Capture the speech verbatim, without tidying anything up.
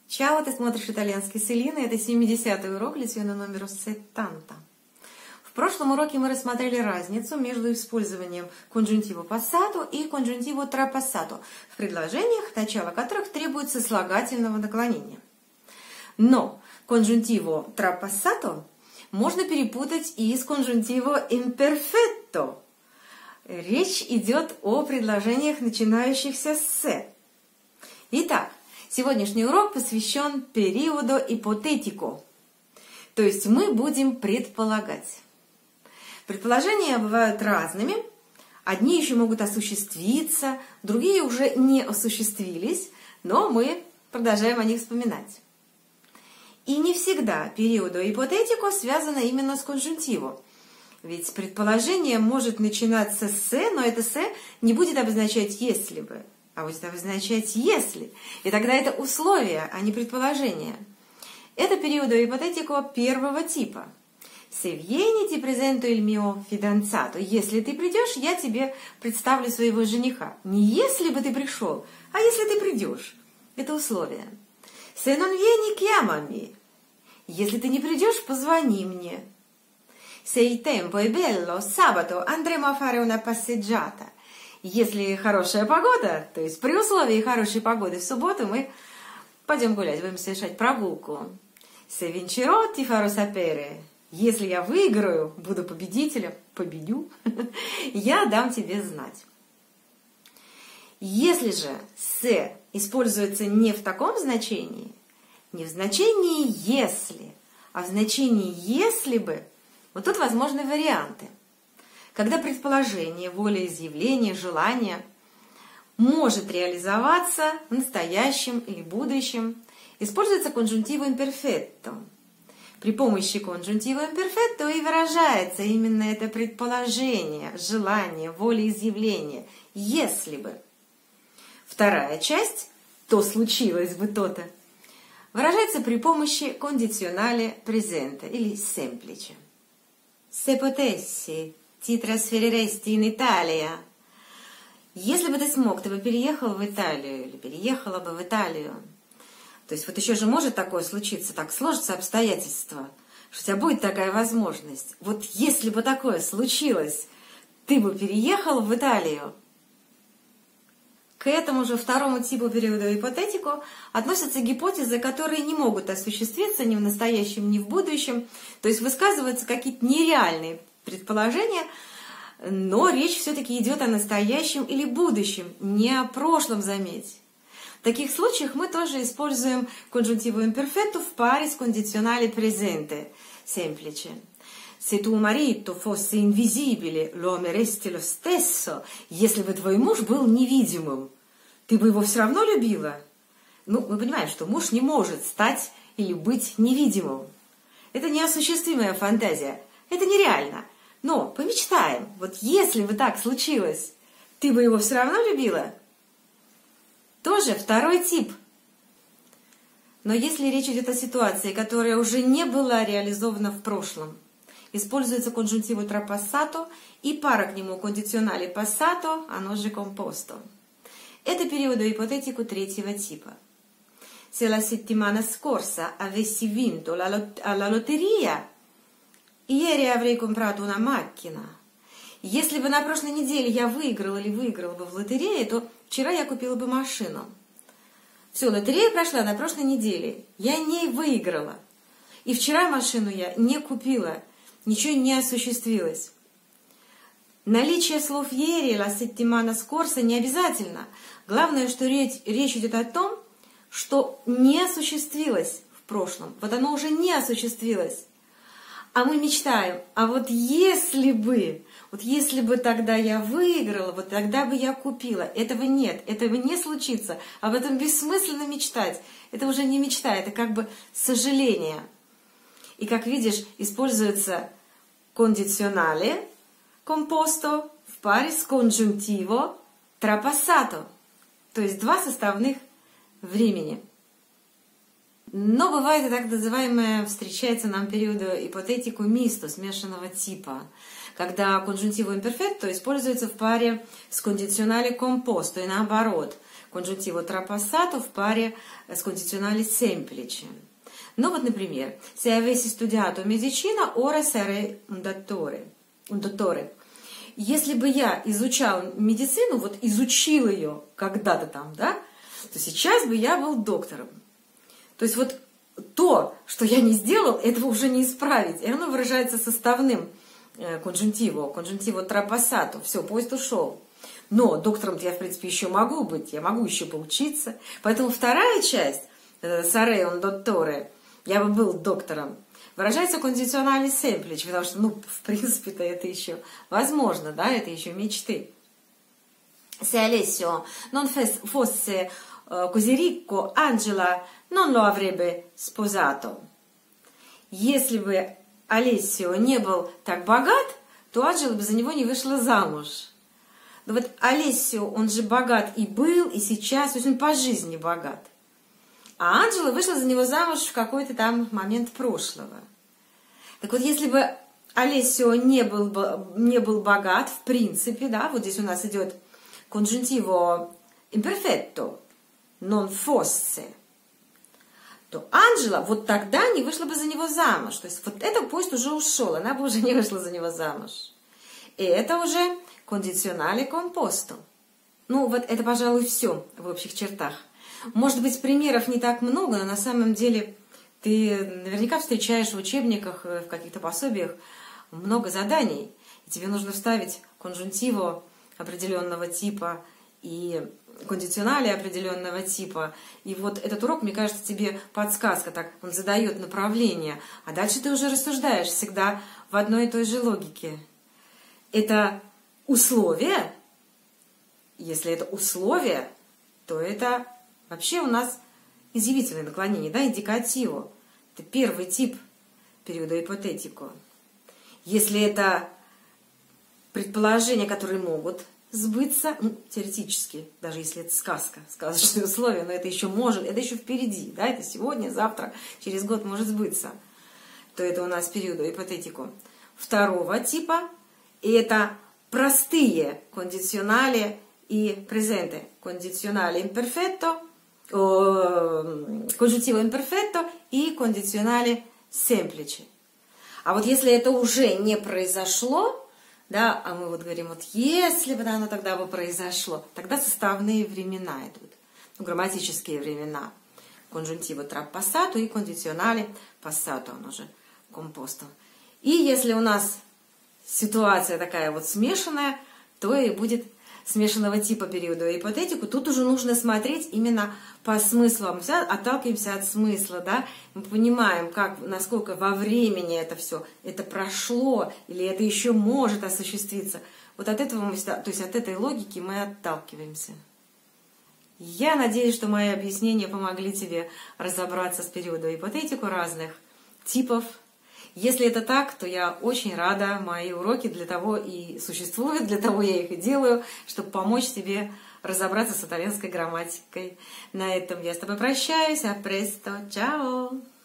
Чао, ты смотришь итальянский с Элиной. Это семидесятый урок, леzione номер сеттanta. В прошлом уроке мы рассмотрели разницу между использованием конджунтиво passato и конджунтиво trapassato в предложениях, начало которых требует сослагательного наклонения. Но конджунтиво trapassato можно перепутать и с конджунтиво imperfetto. Речь идет о предложениях, начинающихся с «с». Итак, сегодняшний урок посвящен периоду ипотетико, то есть мы будем предполагать. Предположения бывают разными, одни еще могут осуществиться, другие уже не осуществились, но мы продолжаем о них вспоминать. И не всегда периоду ипотетико связано именно с конджунтиво, ведь предположение может начинаться с «с», но это «с» не будет обозначать «если бы», а будет обозначать «если». И тогда это условие, а не предположение. Это периоdo ipotetico первого типа. Se vieni ti presento il mio fidanzato. Если ты придешь, я тебе представлю своего жениха. Не если бы ты пришел, а если ты придешь. Это условие. Se non vieni, chiamami. Если ты не придешь, позвони мне. Se il tempo è bello, sabato andremo a fare una passeggiata. Если хорошая погода, то есть при условии хорошей погоды в субботу мы пойдем гулять, будем совершать прогулку. Se vincerò ti farò sapere. Если я выиграю, буду победителем, победю, я дам тебе знать. Если же «се» используется не в таком значении, не в значении «если», а в значении «если бы», вот тут возможны варианты. Когда предположение, волеизъявление, желание может реализоваться в настоящем или будущем, используется конджунтиво имперфетто. При помощи конджунтиво имперфетто и выражается именно это предположение, желание, волеизъявление, если бы. Вторая часть, то случилось бы то-то, выражается при помощи кондиционале презенте или semplice. Se potessi, ti trasferiresti in Italia. Если бы ты смог, ты бы переехал в Италию или переехала бы в Италию. То есть вот еще же может такое случиться, так сложатся обстоятельства, что у тебя будет такая возможность. Вот если бы такое случилось, ты бы переехал в Италию. К этому же второму типу периода ипотетико относятся гипотезы, которые не могут осуществиться ни в настоящем, ни в будущем. То есть высказываются какие-то нереальные предположения, но речь все-таки идет о настоящем или будущем, не о прошлом, заметь. В таких случаях мы тоже используем конджунтиво имперфетто в паре с кондиционале презенте, semplice. Se tuo marito fosse invisibile, lo ameresti lo stesso. Если бы твой муж был невидимым, ты бы его все равно любила? Ну, мы понимаем, что муж не может стать или быть невидимым. Это неосуществимая фантазия, это нереально. Но помечтаем, вот если бы так случилось, ты бы его все равно любила? Тоже второй тип. Но если речь идет о ситуации, которая уже не была реализована в прошлом, используется конджунтиво trapassato и пара к нему кондиционале passato, оно же composto. Это периоdo ipotetico третьего типа. Se la settimana scorsa avessi vinto la lot- alla lotteria, ieri avrei comprato una macchina. Если бы на прошлой неделе я выиграла или выиграла бы в лотерее, то вчера я купила бы машину. Все, лотерея прошла на прошлой неделе, я не выиграла. И вчера машину я не купила. Ничего не осуществилось. Наличие слов «ieri», «la settimana scorsa» не обязательно. Главное, что речь, речь идет о том, что не осуществилось в прошлом. Вот оно уже не осуществилось. А мы мечтаем, а вот если бы, вот если бы тогда я выиграла, вот тогда бы я купила. Этого нет, этого не случится. Об этом бессмысленно мечтать. Это уже не мечта, это как бы сожаление. И, как видишь, используется кондиционале composto в паре с конджунтиво trapassato, то есть два составных времени. Но бывает и так называемое, встречается нам периоду ипотетико мисто, смешанного типа, когда конджунтиво имперфетто используется в паре с кондиционале composto и наоборот. congiuntivo trapassato в паре с condizionale semplice. Ну вот, например, se avessi studiato medicina, ora sarei un dottore. Un dottore. Если бы я изучал медицину, вот изучил ее когда-то там, да, то сейчас бы я был доктором. То есть вот то, что я не сделал, этого уже не исправить. И оно выражается составным congiuntivo, congiuntivo trapassato. Все, поезд ушел. Но доктором я, в принципе, еще могу быть, я могу еще поучиться. Поэтому вторая часть, sarei un dottore, я бы был доктором, выражается condizionale semplice, потому что, ну, в принципе-то это еще возможно, да, это еще мечты. Se Alessio non fosse così ricco, Angela non lo avrebbe sposato. Если бы Алессио не был так богат, то Анджела бы за него не вышла замуж. Но вот Алессио, он же богат и был, и сейчас, то есть он по жизни богат. А Анджела вышла за него замуж в какой-то там момент прошлого. Так вот, если бы Алессио не был, не был богат, в принципе, да, вот здесь у нас идет congiuntivo imperfetto, non fosse, то Анджела вот тогда не вышла бы за него замуж. То есть вот этот поезд уже ушел, она бы уже не вышла за него замуж. И это уже condizionale composto. Ну вот это, пожалуй, все в общих чертах. Может быть, примеров не так много, но на самом деле ты наверняка встречаешь в учебниках, в каких-то пособиях много заданий. И тебе нужно вставить congiuntivo определенного типа и кондиционали определенного типа. И вот этот урок, мне кажется, тебе подсказка, так он задает направление. А дальше ты уже рассуждаешь всегда в одной и той же логике. Это условие. Если это условие, то это вообще у нас изъявительное наклонение, да, индикативо. Это первый тип периода ипотетико. Если это предположения, которые могут сбыться, ну, теоретически, даже если это сказка, сказочные условия, но это еще может, это еще впереди, да, это сегодня, завтра, через год может сбыться, то это у нас периода ипотетико второго типа, и это простые кондиционали и презенте, кондиционали имперфетто, congiuntivo imperfetto и condizionale semplice. А вот если это уже не произошло, да, а мы вот говорим, вот если бы оно тогда бы произошло, тогда составные времена идут, ну, грамматические времена. Congiuntivo trapassato и condizionale passato, оно же composto. И если у нас ситуация такая вот смешанная, то и будет смешанного типа периода ипотетику. Тут уже нужно смотреть именно по смыслу. Мы всегда отталкиваемся от смысла, да? Мы понимаем, как, насколько во времени это все, это прошло, или это еще может осуществиться. Вот от этого мы всегда, то есть от этой логики мы отталкиваемся. Я надеюсь, что мои объяснения помогли тебе разобраться с периодом ипотетику разных типов. Если это так, то я очень рада. Мои уроки для того и существуют, для того я их и делаю, чтобы помочь тебе разобраться с итальянской грамматикой. На этом я с тобой прощаюсь. А престо. Чао!